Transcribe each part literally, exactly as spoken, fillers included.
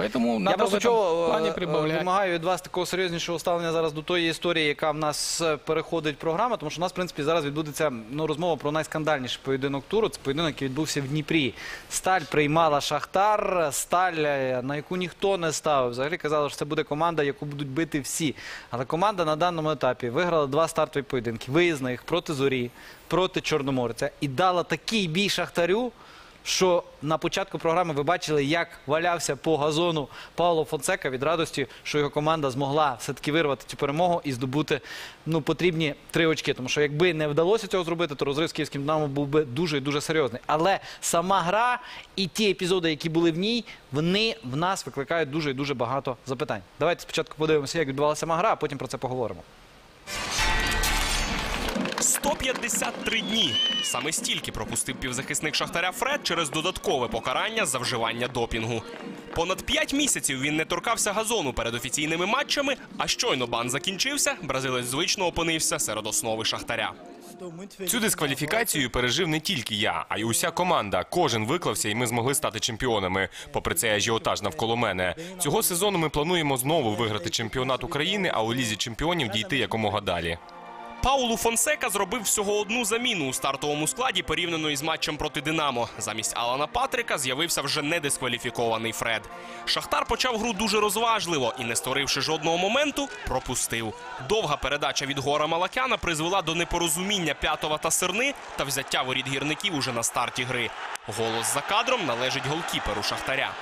Поэтому надо Я просто в этом плане чого прибавлять. вимагаю від вас такого серйознішого ставлення зараз до тої історії, яка в нас переходить програма, тому що у нас, в принципі, зараз відбудеться ну, розмова про найскандальніший поєдинок туру. Це поєдинок, який відбувся в Дніпрі. Сталь приймала Шахтар, Сталь, на яку ніхто не ставив. Взагалі казали, що це буде команда, яку будуть бити всі. Але команда на даному етапі виграла два стартові поєдинки. Виїзних проти Зорі, проти Чорноморця. І дала такий бій Шахтарю, що на початку програми ви бачили, як валявся по газону Пауло Фонсека від радості, що його команда змогла все-таки вирвати цю перемогу і здобути ну, потрібні три очки. Тому що якби не вдалося цього зробити, то розрив з київським «Динамо» був би дуже і дуже серйозний. Але сама гра і ті епізоди, які були в ній, вони в нас викликають дуже і дуже багато запитань. Давайте спочатку подивимося, як відбувалася сама гра, а потім про це поговоримо. сто п'ятдесят три дні. Саме стільки пропустив півзахисник Шахтаря Фред через додаткове покарання за вживання допінгу. Понад п'ять місяців він не торкався газону перед офіційними матчами, а щойно бан закінчився, бразилець звично опинився серед основи Шахтаря. Цю дискваліфікацію пережив не тільки я, а й уся команда. Кожен виклався, і ми змогли стати чемпіонами. Попри цей ажіотаж навколо мене. Цього сезону ми плануємо знову виграти чемпіонат України, а у Лізі чемпіонів дійти якомога далі. Паулу Фонсека зробив всього одну заміну у стартовому складі порівняно із матчем проти «Динамо». Замість Алана Патрика з'явився вже недискваліфікований Фред. Шахтар почав гру дуже розважливо і, не створивши жодного моменту, пропустив. Довга передача від Гора Малакяна призвела до непорозуміння П'ятова та Серни та взяття воріт гірників уже на старті гри. Голос за кадром належить голкіперу Шахтаря.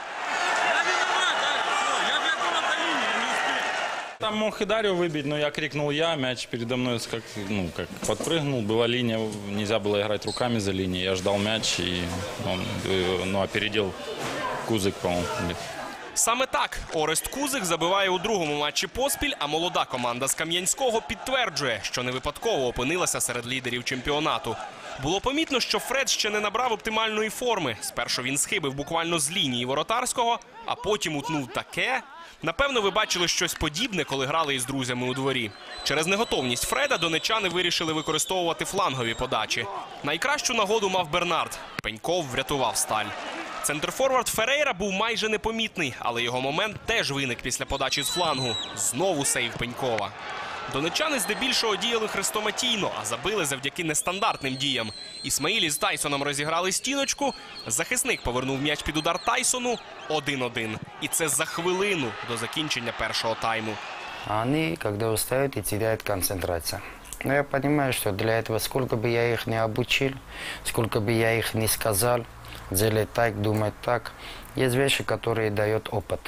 Там мог и Дарью выбить, но я крикнул я, мяч передо мной как, ну, как подпрыгнул, была линия, нельзя было играть руками за линией, я ждал мяч, и он ну, опередил Кузик, по-моему. Саме так Орест Кузик забиває у другому матчі поспіль, а молода команда з Кам'янського підтверджує, що не випадково опинилася серед лідерів чемпіонату. Було помітно, що Фред ще не набрав оптимальної форми. Спершу він схибив буквально з лінії воротарського, а потім утнув таке. Напевно, ви бачили щось подібне, коли грали із друзями у дворі. Через неготовність Фреда донечани вирішили використовувати флангові подачі. Найкращу нагоду мав Бернард. Пеньков врятував Сталь. Центрфорвард Ферейра був майже непомітний, але його момент теж виник після подачі з флангу. Знову сейв Пенькова. Донечани здебільшого діяли хрестоматійно, а забили завдяки нестандартним діям. Ісмаїлі з Тайсоном розіграли стіночку, захисник повернув м'яч під удар Тайсону один-один. І це за хвилину до закінчення першого тайму. Они, когда устают, и теряют концентрацию. Но я понимаю, что для этого, сколько бы я их не обучил, сколько бы я их не сказал, делать так, думать так, есть вещи, которые дают опыт.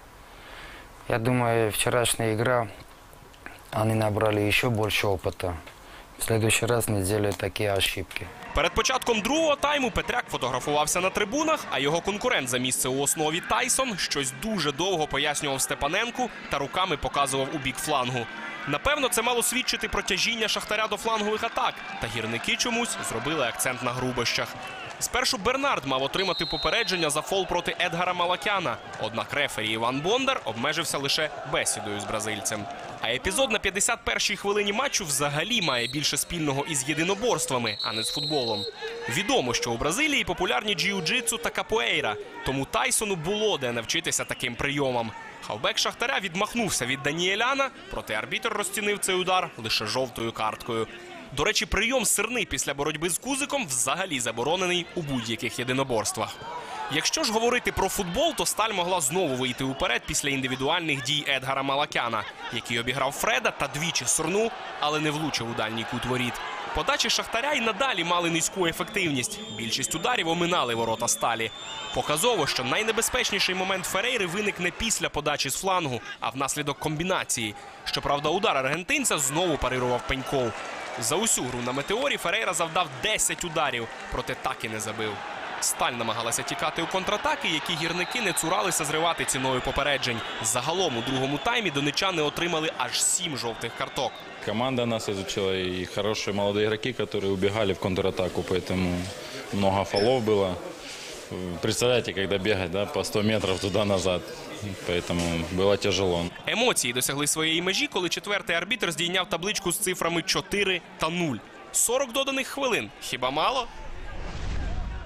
Я думаю, вчерашняя игра, они набрали еще больше опыта. В следующий раз не делают такие ошибки. Перед початком другого тайму Петряк фотографувався на трибунах, а його конкурент за місце у основі Тайсон щось дуже довго пояснював Степаненку та руками показував у бік флангу. Напевно, це мало свідчити про тяжіння Шахтаря до флангових атак, та гірники чомусь зробили акцент на грубощах. Спершу Бернард мав отримати попередження за фол проти Едгара Малакяна, однак рефері Іван Бондар обмежився лише бесідою з бразильцем. А епізод на п'ятдесят першій хвилині матчу взагалі має більше спільного із єдиноборствами, а не з футболом. Відомо, що у Бразилії популярні джиу-джитсу та капоейра, тому Тайсону було де навчитися таким прийомам. Хавбек Шахтаря відмахнувся від Даніеляна, проте арбітр розцінив цей удар лише жовтою карткою. До речі, прийом Серни після боротьби з Кузиком взагалі заборонений у будь-яких єдиноборствах. Якщо ж говорити про футбол, то Сталь могла знову вийти уперед після індивідуальних дій Едгара Малакяна, який обіграв Фреда та двічі Серну, але не влучив у дальній кут воріт. Подачі Шахтаря й надалі мали низьку ефективність. Більшість ударів оминали ворота Сталі. Показово, що найнебезпечніший момент Ферейри виник не після подачі з флангу, а внаслідок комбінації. Щоправда, удар аргентинця знову парирував Пеньков. За усю гру на Метеорі Ферейра завдав десять ударів, проте так і не забив. Сталь намагалася тікати у контратаки, які гірники не цуралися зривати ціною попереджень. Загалом у другому таймі донечани отримали аж сім жовтих карток. Команда нас изучила, и хорошие молодые игроки, которые убегали в контратаку, поэтому много фолов было. Представляете, когда бегать, да, по сто метров туда-назад, поэтому было тяжело. Емоції досягли своєї межі, коли четвертий арбітр здійняв табличку з цифрами чотири та нуль. сорок доданих хвилин. Хіба мало?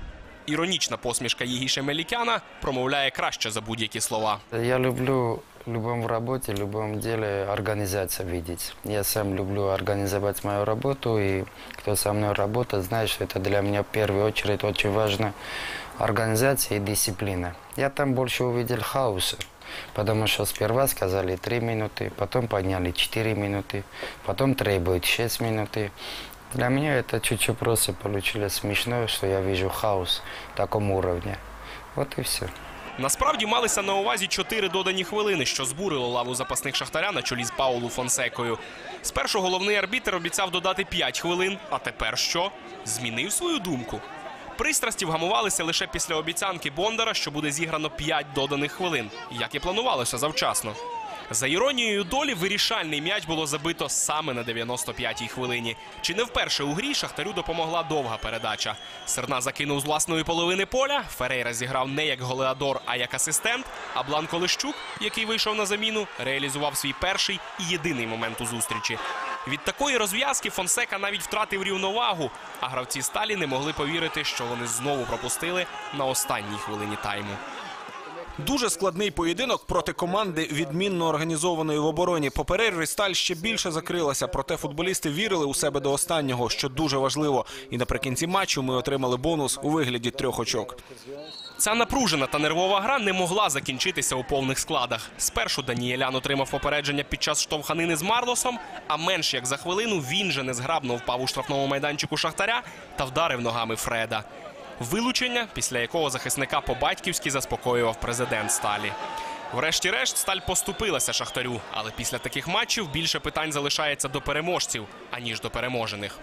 Іронічна посмішка Єгіша Мелікяна промовляє краще за будь-які слова. Я люблю в любом работе, в любом деле организацию видеть. Я сам люблю организовать мою работу, и кто со мной работает, знает, что это для меня в первую очередь очень важно. Организация и дисциплина. Я там больше увидел хаоса, потому что сперва сказали три минуты, потом подняли четыре минуты, потом требуют шесть минут. Для меня это чуть-чуть просто получилось смешно, что я вижу хаос в таком уровне. Вот и все. Насправді малися на увазі чотири додані хвилини, що збурило лаву запасних Шахтаря на чолі з Паулу Фонсекою. Спершу головний арбітр обіцяв додати п'ять хвилин, а тепер що? Змінив свою думку. Пристрасті вгамувалися лише після обіцянки Бондара, що буде зіграно п'ять доданих хвилин, як і планувалося завчасно. За іронією долі, вирішальний м'яч було забито саме на дев'яносто п'ятій хвилині. Чи не вперше у грі Шахтарю допомогла довга передача. Серна закинув з власної половини поля, Ферейра зіграв не як голеадор, а як асистент, а Бланко Лещук, який вийшов на заміну, реалізував свій перший і єдиний момент у зустрічі. Від такої розв'язки Фонсека навіть втратив рівновагу, а гравці Сталі не могли повірити, що вони знову пропустили на останній хвилині тайму. Дуже складний поєдинок проти команди, відмінно організованої в обороні. По перерві Сталь ще більше закрилася, проте футболісти вірили у себе до останнього, що дуже важливо. І наприкінці матчу ми отримали бонус у вигляді трьох очок. Ця напружена та нервова гра не могла закінчитися у повних складах. Спершу Даніелян отримав попередження під час штовханини з Марлосом, а менш як за хвилину він же незграбно впав у штрафному майданчику Шахтаря та вдарив ногами Фреда. Вилучення, після якого захисника по-батьківськи заспокоював президент Сталі. Врешті-решт, Сталь поступилася Шахтарю, але після таких матчів більше питань залишається до переможців, аніж до переможених.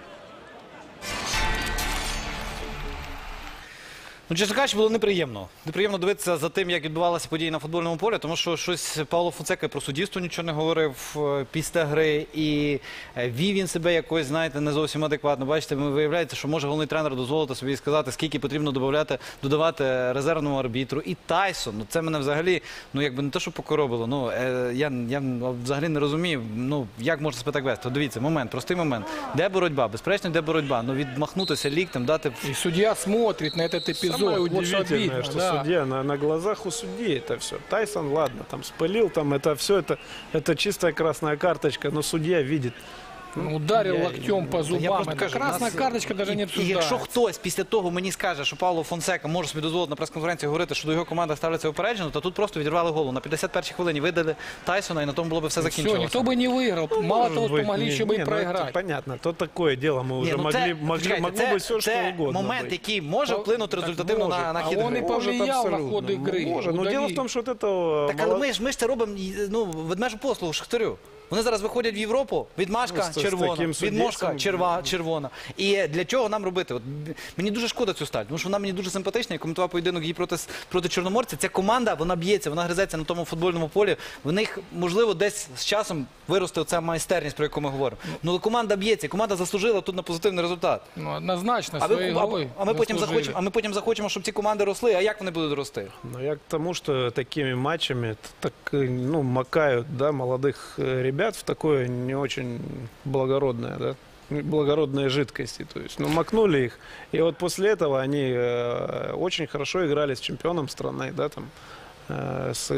Ну, чесно кажучи, було неприємно. Неприємно дивитися за тим, як відбувалися події на футбольному полі, тому що щось Пауло Фонсека про суддівство нічого не говорив е, після гри, і е, вів він себе якось, знаєте, не зовсім адекватно. Бачите, ми виявляється, що може головний тренер дозволити собі сказати, скільки потрібно додавати, додавати резервному арбітру. І Тайсон, ну це мене взагалі, ну якби не те, що покоробило, ну е, я, я взагалі не розумію, ну як можна себе так вести. Дивіться, момент, простий момент. Де боротьба? Безперечно, де боротьба? Ну відмахнутися ліктем, дати... И судья смотрит на этот эпизод. Самое Вот что удивительное, видно, что да. судья на, на глазах у судьи это все. Тайсон, ладно, там спылил, там это все, это, это чистая красная карточка, но судья видит. Ну, ударил Я- локтем по зубам. просто Это кажу, красная нас- карточка даже не І якщо обсуждается. хтось після того мені скаже, що Пауло Фонсека може собі дозволити на прес-конференції говорити, що до його команди ставляться упереджено, то тут просто відірвали голову. На п'ятдесят першій хвилині видали Тайсона, і на тому було б все Все, закінчилося. никто бы не выиграл. Мало Может того, что быть, могли не- еще бы не, и ну, это проиграть. понятно, то такое дело мы уже Ні, ну могли, це, могли, почекайте, могло це, быть все, что це угодно момент, быть. який може Ну, вплинути так результативно може. на, на А хід он гри. і Может, повлиял на абсолютно. ход игры. Может, но Удали. дело в том, что вот это... Так, але ми ж, ми ж це робимо ну, ведмежу послугу Шахтарю. Вони зараз виходять в Європу, відмашка Ну, з- з червона, таким відмашка суддівством. черва, червона. І для чого нам робити? От, мені дуже шкода цю сталь, тому що вона мені дуже симпатична. Я коментував поєдинок її проти, проти Чорноморця. Ця команда, вона б'ється, вона гризеться на тому футбольному полі. В них, можливо, десь з часом виросте оця майстерність, про яку ми говоримо. Ну, але команда б'ється, команда заслужила тут на позитивний результат. Ну, однозначно, А, ви, своей а, игрой а, ми потім заслужили. захочемо, а ми потім захочемо, щоб ці команди росли. А як вони будуть рости? Но я к тому, что такими матчами так, э, ну, макают, да, молодых э, ребят в такое не очень благородное, да, благородные жидкости. То есть, ну, макнули их, и вот после этого они э, очень хорошо играли с чемпионом страны, да, там, э, с,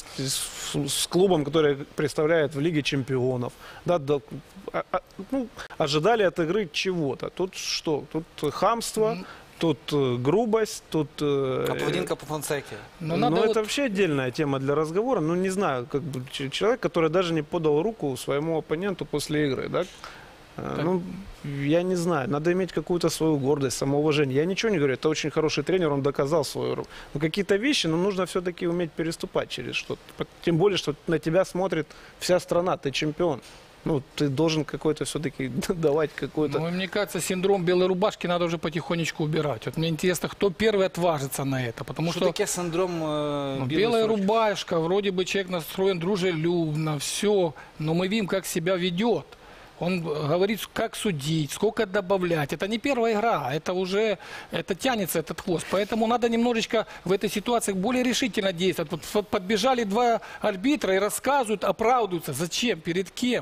с- с клубом, который представляет в Лиге чемпионов. Да, да, а- а- ну, ожидали от игры чего-то. Тут что? Тут хамство, тут э, грубость, тут... э, А поведінка по Фонсекі. Но ну, надо это вот- вообще отдельная тема для разговора. Ну, не знаю, как бы ч- человек, который даже не подал руку своему оппоненту после игры, да? Э, Ну, я не знаю, надо иметь какую-то свою гордость, самоуважение. Я ничего не говорю, это очень хороший тренер, он доказал свою руку. Но какие-то вещи, ну, нужно все-таки уметь переступать через что-то. По- Тем более, что на тебя смотрит вся страна, ты чемпион. Ну, ты должен какой-то все-таки давать какой-то... Ну, мне кажется, синдром белой рубашки надо уже потихонечку убирать. Вот мне интересно, кто первый отважится на это. Потому Що что таке синдром е, ну, білої белая сорочки? рубашка, вроде бы человек настроен дружелюбно, все. Но мы видим, как себя ведет. Он говорит, как судить, сколько добавлять. Это не первая игра, это уже это тянется, этот хвост. Поэтому надо немножечко в этой ситуации более решительно действовать. Вот подбежали два арбитра и рассказывают, оправдываются. Зачем? Перед кем?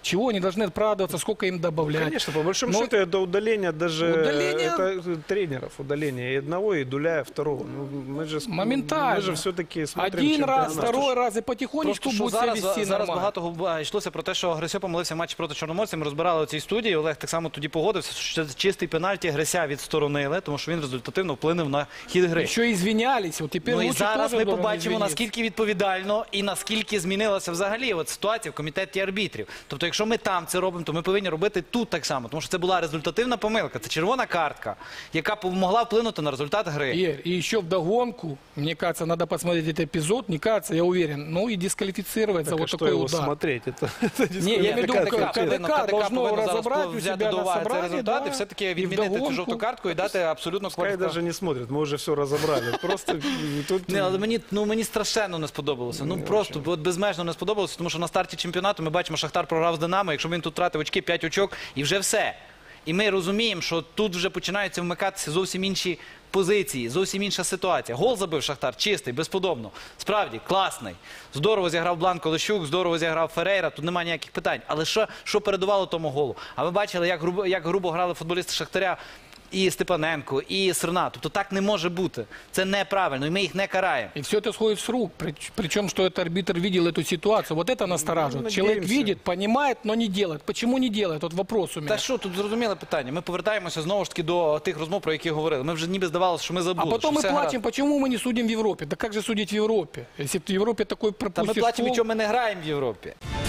Чего они должны оправдываться, сколько им добавлять? Конечно, по большому Но- счету это удаление даже Удаление- это тренеров, удаление и одного, и Дуляя второго. Ну, мы же, Моментально. Мы же все-таки смотрим Один раз, чемпионат. второй раз, и потихонечку Просто що будет себя зараз, вести зараз нормально. багато губа- йшлося про те, що Грися помилився в матчі проти Чорноморця. Ми розбирали у цій студії. Олег так само тоді погодився, що це чистий пенальті. Грися відсторонили, тому що він результативно вплинув на хід гри. Еще извинялись, вот теперь Ну і лучше зараз тоже ми должен побачимо, извиниться. наскільки відповідально і наскільки змінилася взагалі от ситуація в комітеті арбітрів. Тобто, якщо ми там це робимо, то ми повинні робити тут так само, тому що це була результативна помилка. Це червона картка, яка могла вплинути на результат гри. Игорь, и еще вдогонку, мне кажется, надо посмотреть этот эпизод, не кажется, я уверен, ну и дисквалифицируется Так, а вот что такой его удар. смотреть? Это, это Не, я имею в виду, КДК КДК повинно- КДК должно повинно зараз разобрать у взяти себя до на уваги цей собрании, результат да, і все-таки и відмінити цю вдогонку. жовту картку і дати абсолютно Пускай кваліфікацію. даже не смотрят, мы уже все разобрали. Просто тут... Не, але мені, ну, мені страшенно не сподобалося. Ну, просто от безмежно не сподобалося, тому що на старті чемпіонату ми бачимо, Шахтар програв з Динамо, якщо він тут втратив очки, п'ять очок, і вже все. І ми розуміємо, що тут вже починаються вмикатися зовсім інші позиції, зовсім інша ситуація. Гол забив Шахтар, чистий, безподобно. Справді, класний. Здорово зіграв Бланко Лещук, здорово зіграв Ферейра, тут немає ніяких питань. Але що, що передувало тому голу? А ви бачили, як грубо, як грубо грали футболісти Шахтаря і Степаненко, і Срна. Тобто так не може бути. Це неправильно, і ми їх не караємо. И все это сходит с рук. Прич- Причем, что этот арбитр видел эту ситуацию. Вот это настораживает. Ну, Человек надеемся. видит, понимает, но не делает. Почему не делает? Вот вопрос у меня. Та що, тут зрозуміле питання. Ми повертаємося знову ж таки до тих розмов, про які говорили. Ми вже ніби здавалося, що ми А забули. потом що мы все плачем, гаразд. почему мы не судим в Европе? Да как же судить в Европе? Если в Европе такой Та ми пропустит плачемо, фол- що ми не граємо в Європі.